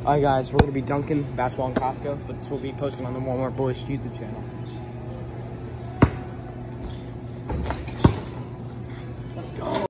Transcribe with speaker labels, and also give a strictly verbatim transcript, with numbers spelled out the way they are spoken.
Speaker 1: All right, guys, we're gonna be dunking basketball in Costco, but this will be posted on the Walmart Bullish YouTube channel. Let's go.